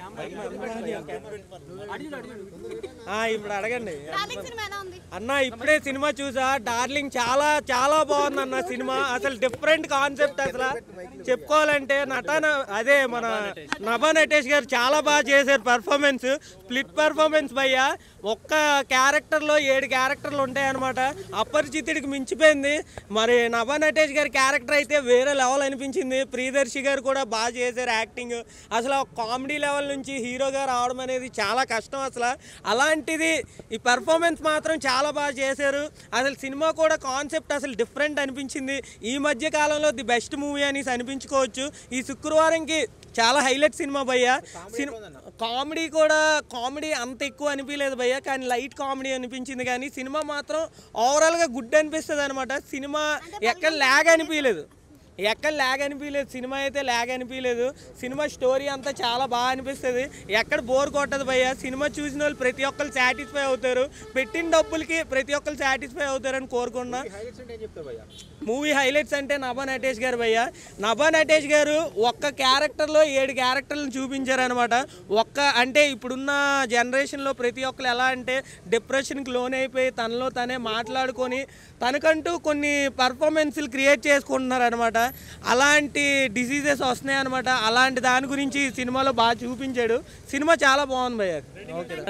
ఇప్పుడు అడగండి అన్న. ఇప్పుడే సినిమా చూసా, డార్లింగ్. చాలా చాలా బాగుంది అన్న సినిమా. అసలు డిఫరెంట్ కాన్సెప్ట్. అసలు చెప్పుకోవాలంటే అదే మన నభా నటేష్ గారు చాలా బాగా చేశారు పర్ఫార్మెన్స్. స్ప్లిట్ పర్ఫార్మెన్స్ భయ్యా. ఒక్క క్యారెక్టర్లో 7 క్యారెక్టర్లు ఉంటాయన్నమాట. అపరిచితుడికి మించిపోయింది. మరి నభా నటేష్ గారి క్యారెక్టర్ అయితే వేరే లెవెల్ అనిపించింది. ప్రియదర్శి గారు కూడా బాగా చేశారు యాక్టింగ్. అసలు కామెడీ లెవెల్ నుంచి హీరోగా రావడం అనేది చాలా కష్టం అసలు. అలాంటిది ఈ పర్ఫార్మెన్స్ మాత్రం చాలా బాగా చేశారు. అసలు సినిమా కూడా కాన్సెప్ట్ అసలు డిఫరెంట్ అనిపించింది. ఈ మధ్య కాలంలో ది బెస్ట్ మూవీ అనేసి అనిపించుకోవచ్చు. ఈ శుక్రవారంకి చాలా హైలైట్ సినిమా భయ్యా. కామెడీ కూడా కామెడీ అంత ఎక్కువ అనిపించలేదు భయ్యా, కానీ లైట్ కామెడీ అనిపించింది. కానీ సినిమా మాత్రం ఓవరాల్గా గుడ్ అనిపిస్తుంది అనమాట. సినిమా ఎక్కడ ల్యాగ్ అనిపించలేదు. సినిమా అయితే ల్యాగ్ అనిపించలేదు. సినిమా స్టోరీ అంతా చాలా బాగా అనిపిస్తుంది. ఎక్కడ బోర్ కొట్టదు భయ్యా. సినిమా చూసిన వాళ్ళు ప్రతి ఒక్కరు సాటిస్ఫై అవుతారు. పెట్టిన డబ్బులకి ప్రతి ఒక్కరు సాటిస్ఫై అవుతారని కోరుకున్నా. మూవీ హైలైట్స్ అంటే నభా నటేష్ గారు భయ్యా. నభా నటేష్ గారు ఒక్క క్యారెక్టర్లో 7 క్యారెక్టర్లను చూపించారనమాట. అంటే ఇప్పుడున్న జనరేషన్లో ప్రతి ఒక్కరు ఎలా అంటే డిప్రెషన్కి లోన్ అయిపోయి తనలో తనే మాట్లాడుకొని తనకంటూ కొన్ని పర్ఫార్మెన్స్లు క్రియేట్ చేసుకుంటున్నారు అనమాట. అలాంటి డిసీజెస్ వస్తున్నాయి అనమాట. అలాంటి దాని గురించి సినిమాలో బాగా చూపించాడు. సినిమా చాలా బాగుంది భయ్యా. ఓకే.